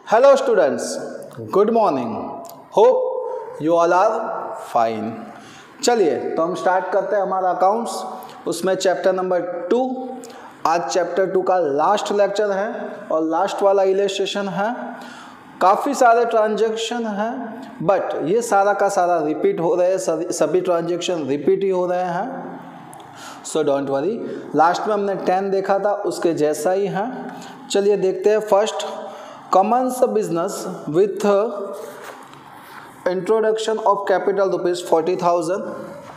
Hello students, good morning. Hope you all are fine. चलिए तो हम स्टार्ट करते हैं हमारा अकाउंट्स, उसमें चैप्टर नंबर 2। आज चैप्टर 2 का लास्ट लेक्चर है और लास्ट वाला इलस्ट्रेशन है। काफ़ी सारे ट्रांजैक्शन हैं बट ये सारा का सारा रिपीट हो रहे हैं, सभी ट्रांजैक्शन रिपीट ही हो रहे हैं। सो डोंट वरी, लास्ट में हमने 10 देखा था उसके जैसा ही है। चलिए देखते हैं। First, commence a business with introduction of capital rupees 40,000.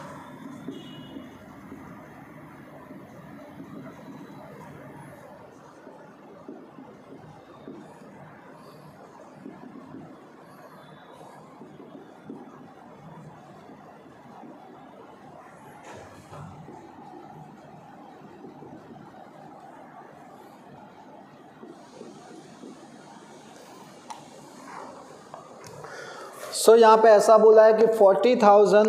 So यहाँ पे ऐसा बोला है कि 40,000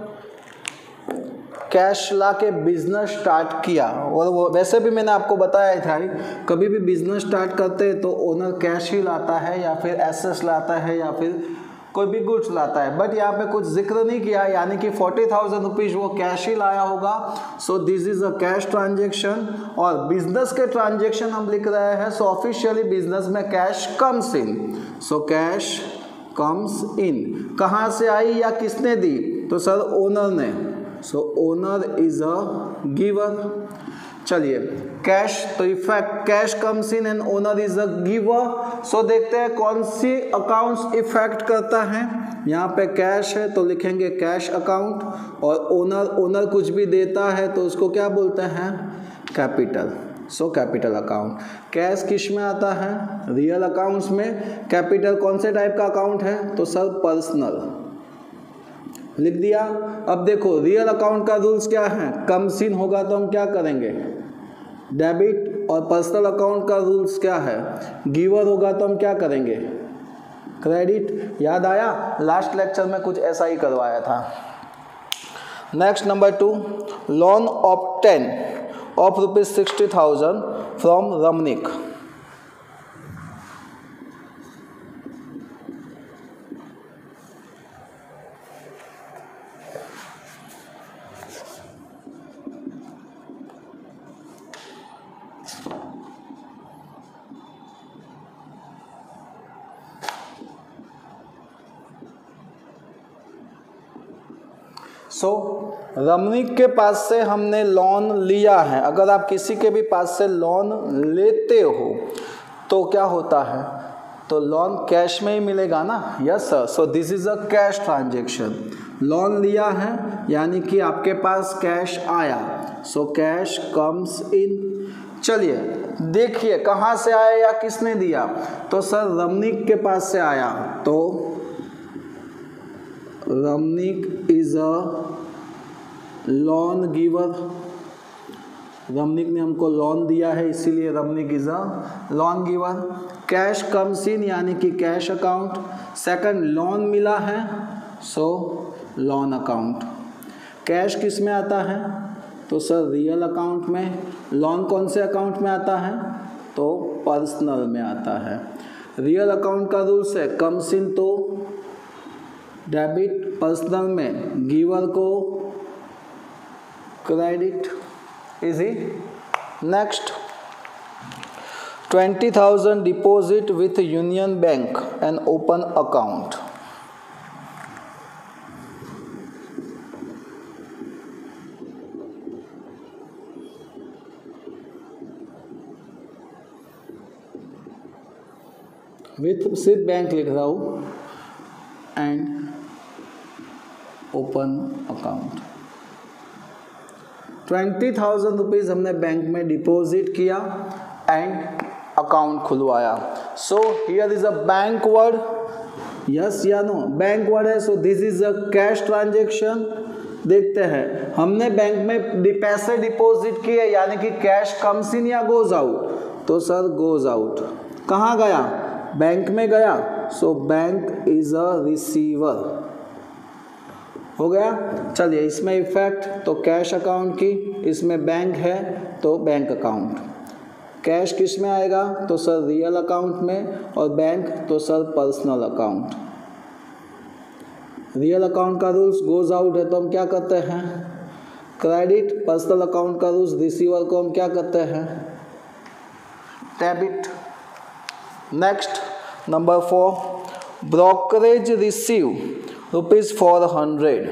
कैश ला के बिजनेस स्टार्ट किया। और वो वैसे भी मैंने आपको बताया था, कभी भी बिजनेस स्टार्ट करते हैं तो ओनर कैश ही लाता है या फिर एसेट्स लाता है या फिर कोई भी गुड्स लाता है, बट यहाँ पे कुछ जिक्र नहीं किया, यानी कि 40,000 रुपीज़ वो कैश ही लाया होगा। So this is a cash transaction. और बिजनेस के ट्रांजेक्शन हम लिख रहे हैं, सो ऑफिशियली बिजनेस में cash comes in. So cash comes in कहाँ से आई या किसने दी? तो सर ओनर ने। So owner is a giver. चलिए कैश, तो effect cash comes in and owner is a giver. So देखते हैं कौन सी अकाउंट्स इफेक्ट करता है। यहाँ पे कैश है तो लिखेंगे कैश अकाउंट, और ओनर कुछ भी देता है तो उसको क्या बोलते हैं? Capital. So capital account. Cash किस में आता है? रियल अकाउंट्स में। कैपिटल कौन से टाइप का अकाउंट है? तो सर पर्सनल। लिख दिया। अब देखो रियल अकाउंट का रूल्स क्या है? कम्स इन होगा तो हम क्या करेंगे? डेबिट। और पर्सनल अकाउंट का रूल्स क्या है? गिवर होगा तो हम क्या करेंगे? क्रेडिट। याद आया? लास्ट लेक्चर में कुछ ऐसा ही करवाया था। Next number 2, loan obtain of rupees 60,000 from Ramnik. So Ramnik के पास से हमने लोन लिया है। अगर आप किसी के भी पास से लोन लेते हो तो क्या होता है? तो लोन कैश में ही मिलेगा ना। Yes sir. So this is a cash transaction. Loan लिया है यानी कि आपके पास कैश आया। So cash comes in. चलिए देखिए कहाँ से आया या किसने दिया? तो सर रमनिक के पास से आया, तो Ramnik is a loan giver. Ramnik ने हमको लोन दिया है इसीलिए Ramnik is a loan giver. Cash comes in यानी कि कैश अकाउंट। सेकंड, लोन मिला है, सो लोन अकाउंट। कैश किस में आता है? तो सर रियल अकाउंट में। लोन कौन से अकाउंट में आता है? तो पर्सनल में आता है। रियल अकाउंट का रूल्स है कम्स इन तो डेबिट, पर्सनल में गिवर को credit. Easy. Next, 20,000 deposit with union bank and open account. With सिर्फ बैंक लिख रहा हूं एंड ओपन अकाउंट। 20,000 रुपीज़ हमने बैंक में डिपॉजिट किया एंड अकाउंट खुलवाया। So here is a bank word. Yes या नो? बैंक वर्ड है। So this is a cash transaction. देखते हैं, हमने बैंक में पैसे डिपॉजिट किए यानी कि कैश कम्स इन या गोज आउट? तो सर गोज आउट। कहाँ गया? बैंक में गया। So bank is a receiver. हो गया। चलिए इसमें इफेक्ट तो कैश अकाउंट की, इसमें बैंक है तो बैंक अकाउंट। कैश किस में आएगा? तो सर रियल अकाउंट में, और बैंक तो sir personal account. Real account का रूल्स गोज आउट है तो हम क्या करते हैं? क्रेडिट। पर्सनल अकाउंट का रूल्स रिसीवर को हम क्या करते हैं? Debit. Next number 4, brokerage receive ₹400।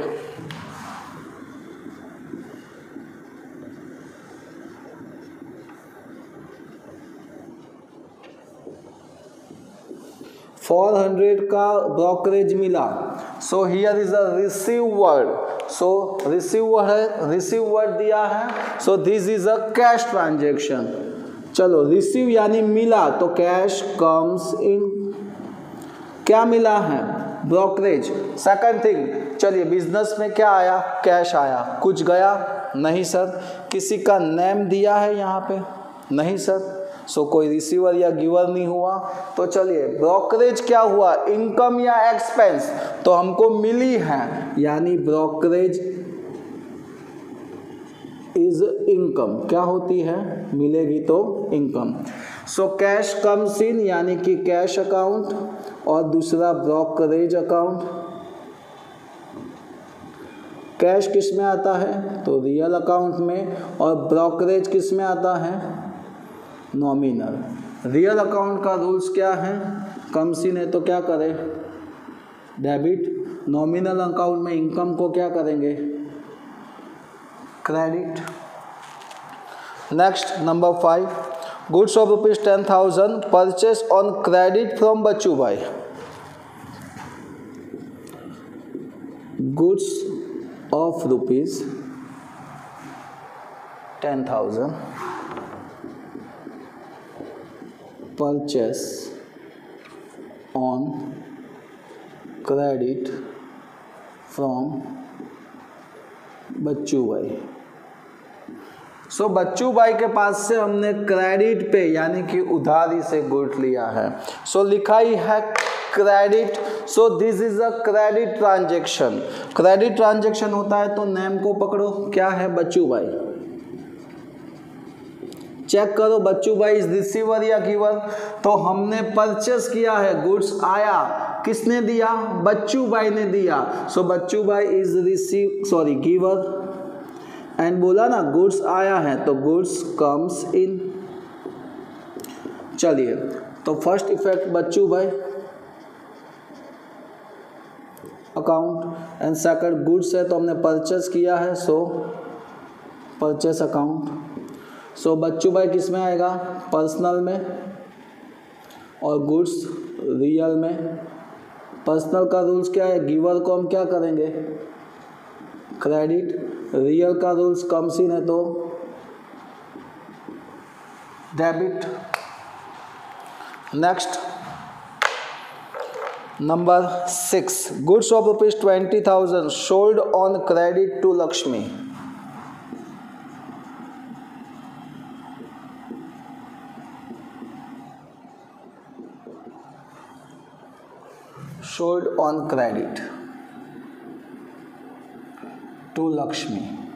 $400 का ब्रोकरेज मिला। So here is a receive word. So receive word दिया है। So this is a cash transaction. चलो रिसीव यानी मिला, तो कैश कम्स इन। क्या मिला है? ब्रोकरेज। सेकंड थिंग, चलिए बिजनेस में क्या आया? कैश आया। कुछ गया? नहीं सर। किसी का नेम दिया है यहाँ पे? नहीं सर। सो कोई रिसीवर या गिवर नहीं हुआ। तो चलिए ब्रोकरेज क्या हुआ? इनकम या एक्सपेंस? तो हमको मिली है, यानी ब्रोकरेज इज इनकम। क्या होती है? मिलेगी तो income. So cash comes in यानी कि कैश अकाउंट, और दूसरा ब्रोकरेज अकाउंट। कैश किस में आता है? तो रियल अकाउंट में, और ब्रोकरेज किस में आता है? नॉमिनल। रियल अकाउंट का रूल्स क्या है? कम्स इन है तो क्या करें? डेबिट। नॉमिनल अकाउंट में इनकम को क्या करेंगे? Credit. Next number 5, goods of ₹10,000 purchase on credit from Bachchu Bhai. Goods of ₹10,000 purchase on credit from Bachchu Bhai. So Bachchu भाई के पास से हमने क्रेडिट पे यानी कि उधारी से गुड्स लिया है। सो लिखा ही है credit. So this is a credit transaction. Credit transaction होता है तो नेम को पकड़ो, क्या है? बच्चू भाई। चेक करो बच्चू भाई इज रिसीवर या गिवर। तो हमने परचेस किया है, गुड्स आया, किसने दिया? बच्चू भाई ने दिया। So Bachchu Bhai is giver. And बोला ना गुड्स आया है तो गुड्स कम्स इन। चलिए तो first effect Bachchu Bhai account, and second goods है तो हमने परचेस किया है, सो परचेस अकाउंट। सो बच्चू भाई किस में आएगा? पर्सनल में, और गुड्स रियल में। पर्सनल का रूल्स क्या है? गिवर को हम क्या करेंगे? क्रेडिट। रियल का रूल्स कम्स इन है तो debit. Next number 6, goods of ₹20,000 sold on credit to Lakshmi. Sold on credit to Lakshmi.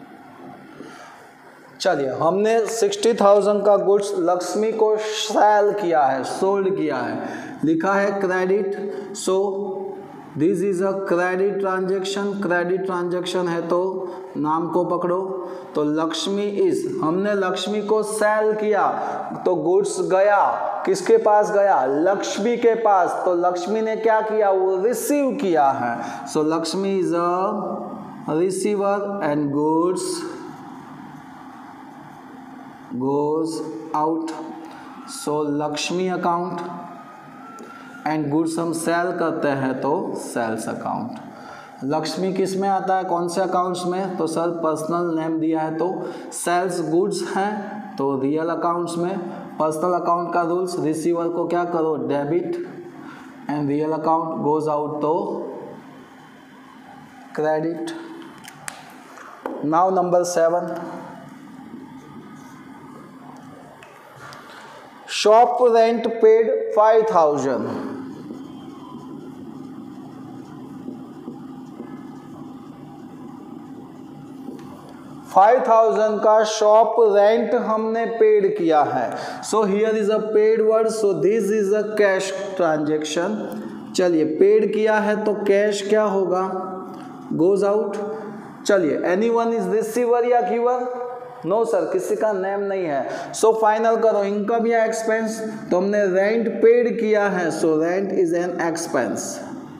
चलिए हमने 60,000 का गुड्स लक्ष्मी को सेल किया है, सोल्ड किया है, लिखा है credit. So this is a credit transaction. Credit transaction है तो नाम को पकड़ो। तो लक्ष्मी इज, हमने लक्ष्मी को सेल किया तो गुड्स गया, किसके पास गया? लक्ष्मी के पास। तो लक्ष्मी ने क्या किया? वो रिसीव किया है। So Lakshmi is a receiver and goods goes out. So Lakshmi account, and goods हम सेल करते हैं तो सेल्स अकाउंट। लक्ष्मी किस में आता है? कौन से अकाउंट्स में? तो सर पर्सनल नेम दिया है तो सेल्स गुड्स हैं तो रियल अकाउंट्स में। पर्सनल अकाउंट का रूल्स, रिसीवर को क्या करो? Debit, and real account goes out तो credit. Now number 7, shop rent paid 5,000। 5,000 का शॉप रेंट हमने पेड किया है। So here is a paid word, so this is a cash transaction. चलिए पेड किया है तो कैश क्या होगा, गोज आउट। चलिए एनीवन इज रिसीवर या गिवर, नो सर किसी का नेम नहीं है। सो फाइनल करो इनकम या एक्सपेंस, तो हमने रेंट पेड किया है, so rent is an expense,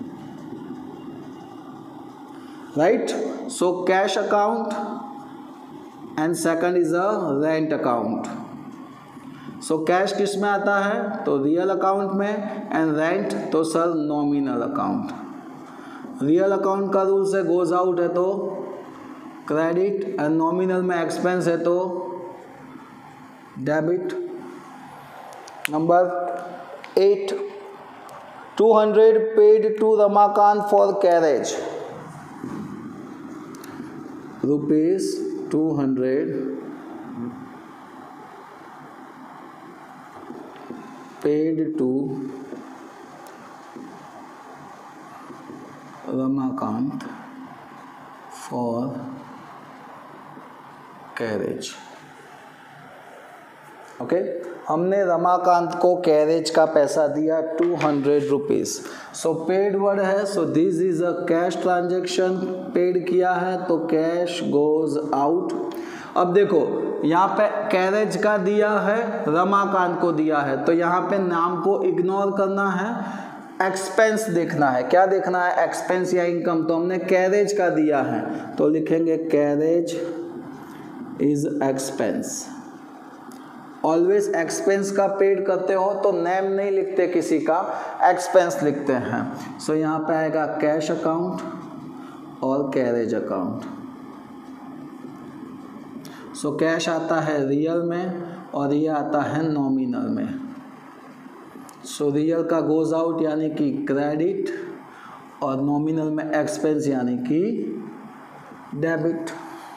right. So cash account and second is a rent account. So cash किस में आता है, तो रियल अकाउंट में, एंड रेंट तो sir nominal account. Real account का रूल्स है गोज आउट है तो क्रेडिट, एंड नॉमिनल में एक्सपेंस है तो debit. Number 8, 200 paid to Ramakant for carriage, ₹200 paid to Ramakant for carriage। Okay, हमने रमाकांत को कैरेज का पैसा दिया 200 रुपीज़। सो पेड वर्ड है, so this is a cash transaction, paid किया है तो कैश गोज आउट। अब देखो यहाँ पे कैरेज का दिया है, रमाकांत को दिया है, तो यहाँ पे नाम को इग्नोर करना है, एक्सपेंस देखना है। क्या देखना है, एक्सपेंस या इनकम। तो हमने कैरेज का दिया है तो लिखेंगे carriage is expense. Always expense का पेड करते हो तो नेम नहीं लिखते किसी का, एक्सपेंस लिखते हैं। सो यहाँ पे आएगा कैश अकाउंट और कैरेज अकाउंट। सो कैश आता है रियल में और ये आता है नॉमिनल में। सो रियल का गोज आउट यानी कि क्रेडिट, और नॉमिनल में एक्सपेंस यानी कि debit.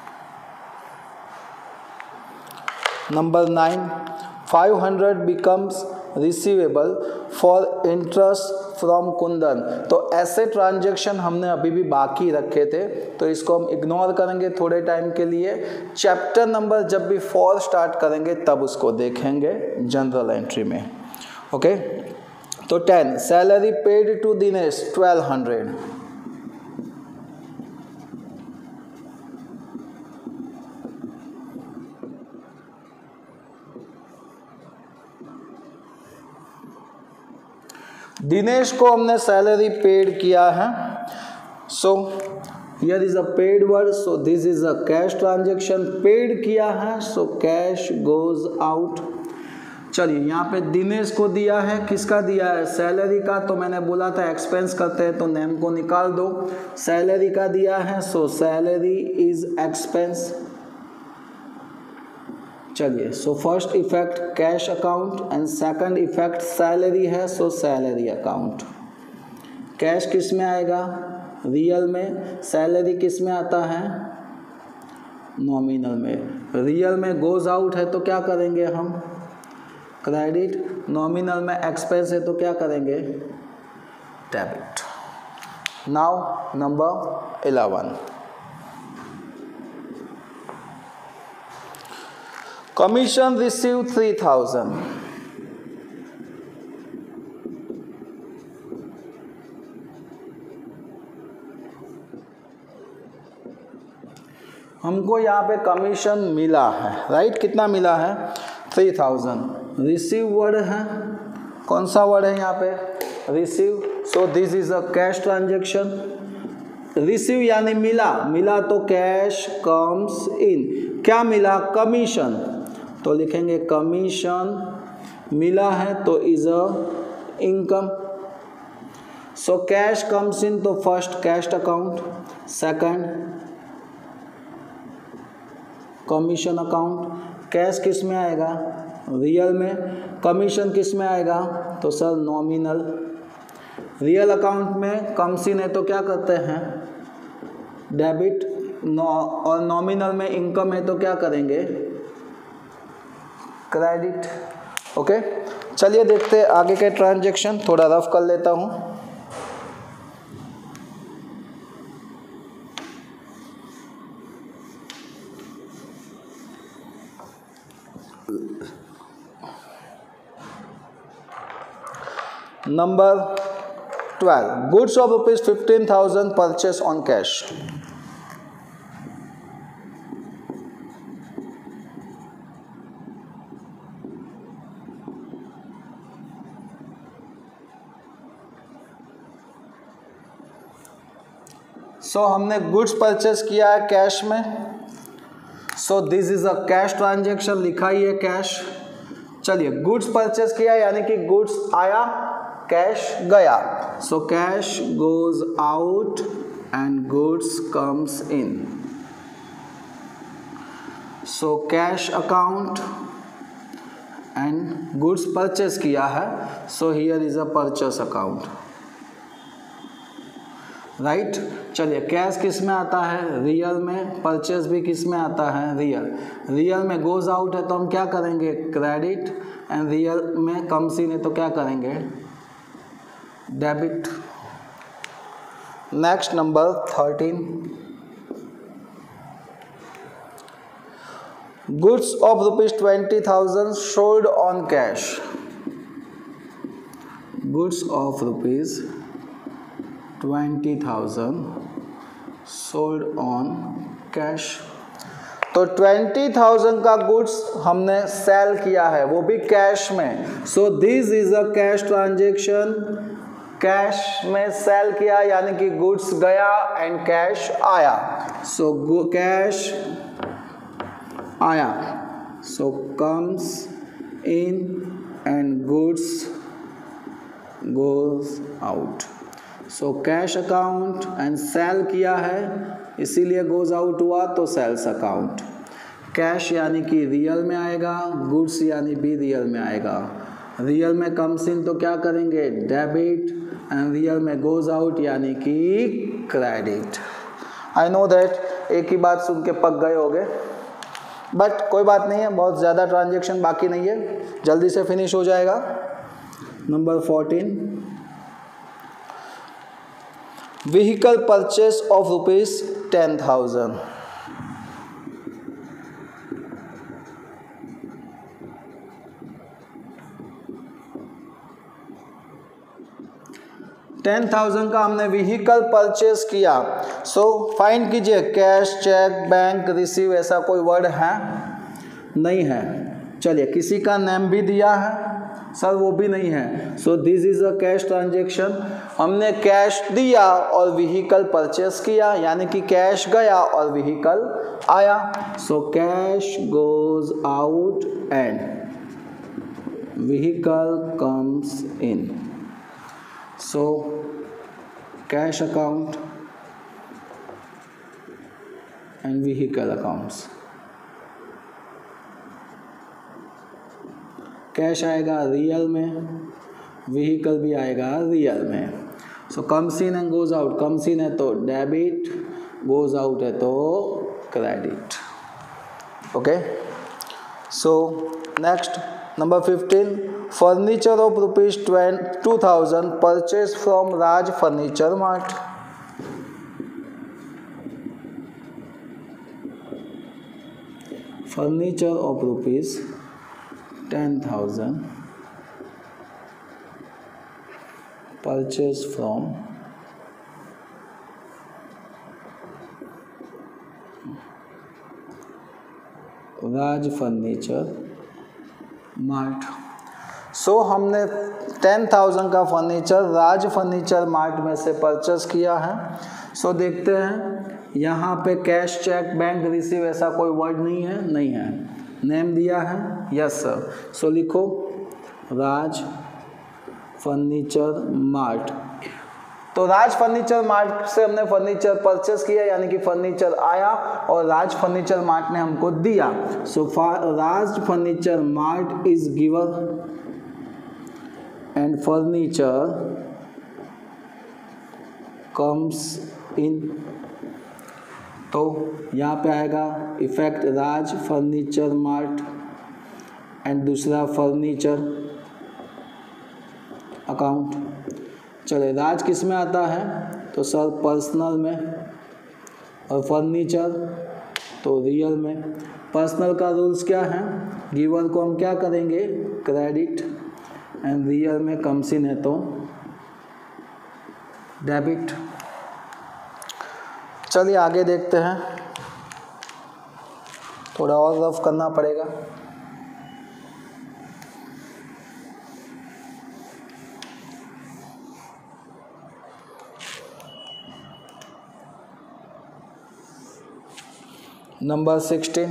Number 9, 500 becomes receivable for interest from Kundan. तो ऐसे ट्रांजेक्शन हमने अभी भी बाकी रखे थे, तो इसको हम इग्नोर करेंगे थोड़े टाइम के लिए। चैप्टर नंबर जब भी 4 स्टार्ट करेंगे तब उसको देखेंगे जनरल एंट्री में। ओके, तो 10, salary paid to Dinesh 1200। Dinesh को हमने सैलरी पेड किया है। So here is a paid word, so this is a cash transaction, paid किया है सो कैश गोज आउट। चलिए यहाँ पे दिनेश को दिया है, किसका दिया है, सैलरी का। तो मैंने बोला था एक्सपेंस करते हैं तो नेम को निकाल दो। सैलरी का दिया है सो सैलरी इज एक्सपेंस। चलिए, so first effect cash account and second effect salary है, सो सैलरी अकाउंट। कैश किस में आएगा, रियल में। सैलरी किस में आता है, नॉमिनल में। रियल में गोज आउट है तो क्या करेंगे हम, क्रेडिट। नॉमिनल में एक्सपेंस है तो क्या करेंगे, debit. Now number 11, commission receive 3000। हमको यहाँ पे कमीशन मिला है, राइट। कितना मिला है, 3000। रिसीव वर्ड है, कौन सा वर्ड है यहाँ पे, receive. So this is a cash transaction. Receive यानी मिला, मिला तो कैश कम्स इन। क्या मिला, कमीशन, तो लिखेंगे कमीशन मिला है तो is a income. So cash comes in तो first cash account, second commission account. Cash किस में आएगा, रियल में। कमीशन किस में आएगा, तो सर नॉमिनल। रियल अकाउंट में कम्स इन है तो क्या करते हैं, डेबिट। और नॉमिनल में इनकम है तो क्या करेंगे, क्रेडिट। ओके, चलिए देखते हैं आगे के ट्रांजैक्शन, थोड़ा रफ कर लेता हूँ। Number 12, goods of ₹15,000 purchase on cash. So हमने गुड्स परचेस किया है कैश में, so this is a cash transaction, लिखा ही है कैश। चलिए गुड्स परचेस किया यानी कि गुड्स आया, कैश गया, so cash goes out and goods comes in. So cash account and goods purchase किया है, so here is a purchase account, right. चलिए कैश किस में आता है, रियल में, परचेस भी किस में आता है, रियल। रियल में गोज आउट है तो हम क्या करेंगे, क्रेडिट, एंड रियल में कम्स इन है तो क्या करेंगे, debit. Next number 13, goods of ₹20,000 sold on cash. Goods of ₹20,000 sold on cash. तो 20,000 का गुड्स हमने सेल किया है, वो भी कैश में, so this is a cash transaction. Cash में सेल किया यानी कि गुड्स गया एंड कैश आया, सो कैश आया, so comes in and goods goes out. So cash account and sale किया है इसीलिए गोज आउट हुआ, तो सेल्स अकाउंट। कैश यानी कि रियल में आएगा, गुड्स यानी भी रियल में आएगा। रियल में कम्स इन तो क्या करेंगे, डेबिट, एंड रियल में गोज आउट यानी कि क्रेडिट। आई नो दैट एक ही बात सुन के पक गए होगे, बट कोई बात नहीं है, बहुत ज़्यादा ट्रांजेक्शन बाकी नहीं है, जल्दी से फिनिश हो जाएगा। Number 14, vehicle purchase of ₹10,000। $10,000 का हमने व्हीकल परचेस किया, सो फाइंड कीजिए कैश, चेक, बैंक, रिसीव, ऐसा कोई वर्ड है नहीं है। चलिए किसी का नेम भी दिया है सर, वो भी नहीं है, so this is a cash transaction. हमने कैश दिया और व्हीकल परचेस किया यानी कि कैश गया और व्हीकल आया, so cash goes out and vehicle comes in. So cash account and vehicle accounts. Cash आएगा रियल में, व्हीकल भी आएगा रियल में, so comes in and goes out. Comes in है तो डेबिट, गोज आउट है तो credit. Okay, so next number 15, furniture of ₹2,000 purchase from Raj furniture mart. Furniture of ₹10,000 purchase from Raj furniture mart. So हमने 10,000 का furniture राज furniture mart में से purchase किया है। सो देखते हैं यहाँ पे कैश, चेक, बैंक, रिसीव ऐसा कोई वर्ड नहीं है, नहीं है। नेम दिया है, यस सर, सो लिखो राज फर्नीचर मार्ट। तो राज फर्नीचर मार्ट से हमने फर्नीचर परचेस किया यानी कि फर्नीचर आया और राज फर्नीचर मार्ट ने हमको दिया, so Raj furniture mart is given and furniture comes in. तो यहाँ पे आएगा effect Raj furniture mart and दूसरा फर्नीचर अकाउंट। चले राज किस में आता है तो सर पर्सनल में, और फर्नीचर तो रियल में। पर्सनल का रूल्स क्या है, गिवन को हम क्या करेंगे क्रेडिट, एंड रियल में कम सीन है तो डेबिट। चलिए आगे देखते हैं, थोड़ा और रफ करना पड़ेगा। Number 16,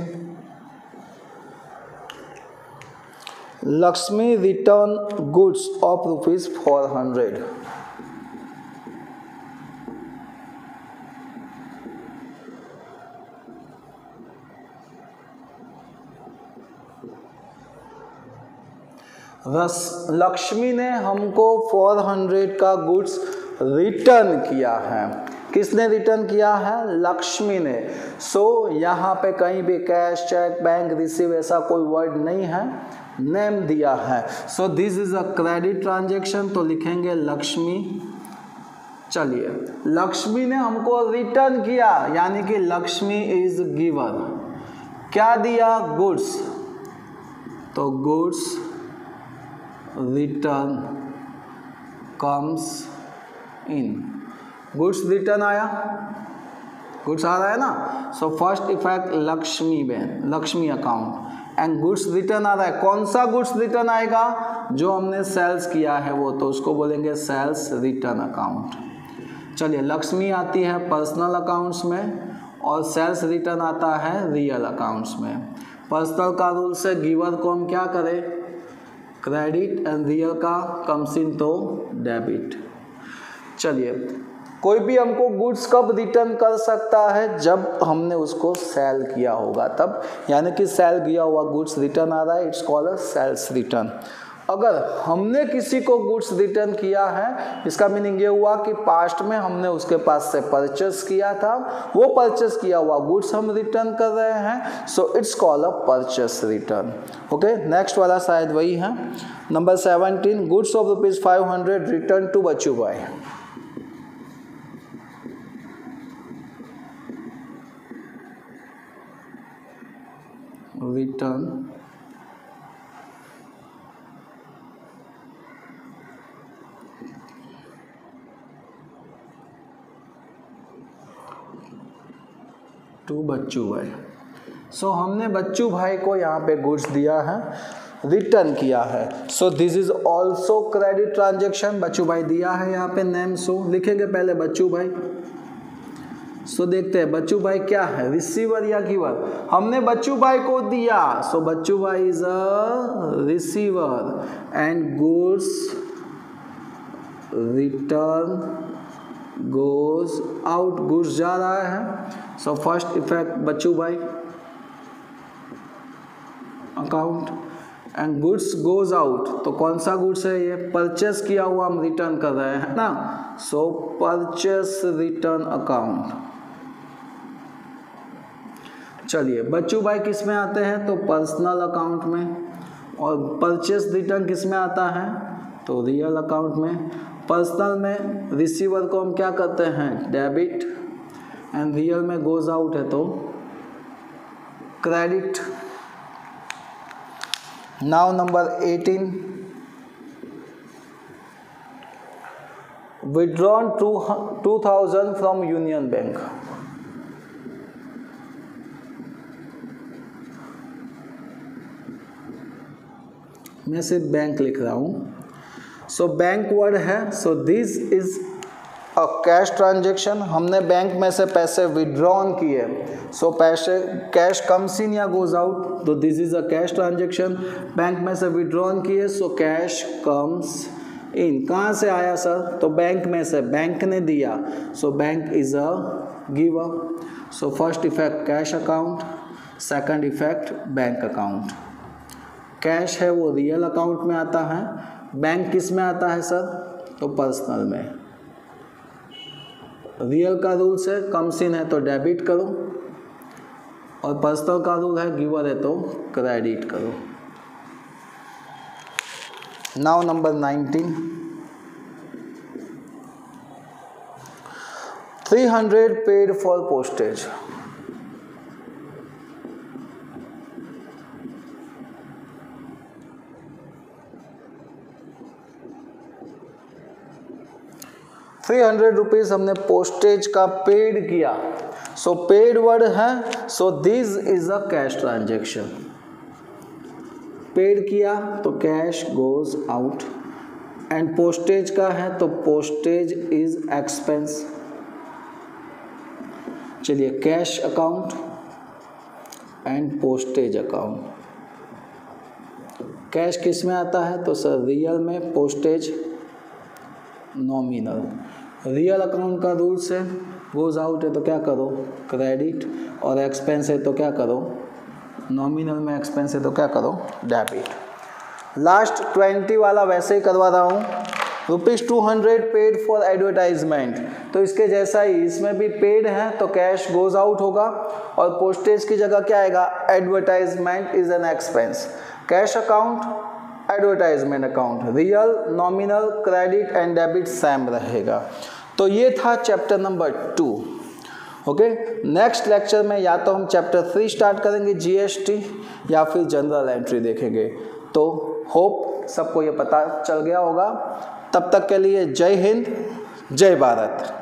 Lakshmi return goods of ₹400। Lakshmi ने हमको 400 का गुड्स रिटर्न किया है। किसने रिटर्न किया है? लक्ष्मी ने। सो यहाँ पे कहीं भी कैश, चेक, बैंक, रिसीव ऐसा कोई वर्ड नहीं है, नेम दिया है। So this is a credit transaction, तो लिखेंगे लक्ष्मी। चलिए, लक्ष्मी ने हमको रिटर्न किया, यानी कि लक्ष्मी इज गिवर। क्या दिया? गुड्स, तो goods return comes in. Goods return आया, गुड्स आ रहा है ना। So first effect Lakshmi bank, Lakshmi account, and goods return आ रहा है। कौन सा गुड्स रिटर्न आएगा? जो हमने सेल्स किया है वो, तो उसको बोलेंगे सेल्स रिटर्न अकाउंट। चलिए, लक्ष्मी आती है पर्सनल अकाउंट्स में और सेल्स रिटर्न आता है रियल अकाउंट्स में। पर्सनल का रूल से गिवर को हम क्या करें? क्रेडिट, एंड रियल का कम्स इन तो डेबिट। चलिए, कोई भी हमको गुड्स कब रिटर्न कर सकता है? जब हमने उसको सेल किया होगा तब, यानी कि सेल किया हुआ गुड्स रिटर्न आ रहा है, it's called a sales return. अगर हमने किसी को गुड्स रिटर्न किया है, इसका मीनिंग ये हुआ कि पास्ट में हमने उसके पास से परचेस किया था, वो परचेस किया हुआ गुड्स हम रिटर्न कर रहे हैं, so it's called a purchase return. Okay, next वाला शायद वही है। Number 17, goods of ₹500 return to Bachchu Bhai. Return to Bachchu Bhai. सो हमने बच्चू भाई को यहाँ पे गुड्स दिया है, रिटर्न किया है। So this is also credit transaction. Bachchu Bhai दिया है यहाँ पे, नेम सो लिखेंगे पहले बच्चू भाई। सो देखते हैं बच्चू भाई क्या है, रिसीवर या गिवर। हमने बच्चू भाई को दिया, so Bachchu Bhai is a receiver, and goods return goes out, goods जा रहा है। So first effect Bachchu Bhai account, and goods goes out, तो कौन सा गुड्स है ये? परचेस किया हुआ हम रिटर्न कर रहे हैं ना, सो परचेस रिटर्न अकाउंट। चलिए, बच्चू भाई किस में आते हैं? तो पर्सनल अकाउंट में, और परचेस रिटर्न किस में आता है? तो रियल अकाउंट में। पर्सनल में रिसीवर को हम क्या करते हैं? डेबिट, एंड रियल में गोज आउट है तो credit. Now number 18, withdrawn 2000 from union bank. मैं सिर्फ बैंक लिख रहा हूं। सो बैंक वर्ड है, so this is a cash transaction. हमने बैंक में से पैसे विड्रॉन किए, सो पैसे कैश कम्स इन या गोज आउट, तो this is a cash transaction. Bank में से विड्रॉन किए, सो कैश कम्स इन। कहाँ से आया सर? तो बैंक में से, बैंक ने दिया, so bank is a giver. So first effect cash account, second effect bank account. Cash है वो रियल अकाउंट में आता है, बैंक किस में आता है सर? तो पर्सनल में। रियल का रूल से कम्स इन है तो डेबिट करो, और पर्सनल का रूल है गिवर है तो क्रेडिट करो। Now number 19, 300 paid for postage. 300 rupees हमने पोस्टेज का पेड किया, सो पेड वर्ड है, so this is a cash transaction. Paid किया तो cash goes out, and postage का है तो पोस्टेज इज एक्सपेंस। चलिए, cash account and postage account. Cash किस में आता है तो सर रियल में, पोस्टेज नॉमिनल। रियल अकाउंट का रूल्स है, गोज आउट है तो क्या करो क्रेडिट, और एक्सपेंस है तो क्या करो, नॉमिनल में एक्सपेंस है तो क्या करो डेबिट। लास्ट 20 वाला वैसे ही करवा रहा हूँ। ₹200 पेड फॉर एडवर्टाइजमेंट, तो इसके जैसा ही इसमें भी पेड है तो कैश गोज आउट होगा, और पोस्टेज की जगह क्या आएगा, advertisement is an expense. Cash account, advertisement account, real, nominal, credit and debit same रहेगा। तो ये था chapter number 2। Okay, next lecture में या तो हम चैप्टर 3 स्टार्ट करेंगे जीएसटी, या फिर जनरल एंट्री देखेंगे। तो होप सबको ये पता चल गया होगा। तब तक के लिए जय हिंद, जय भारत।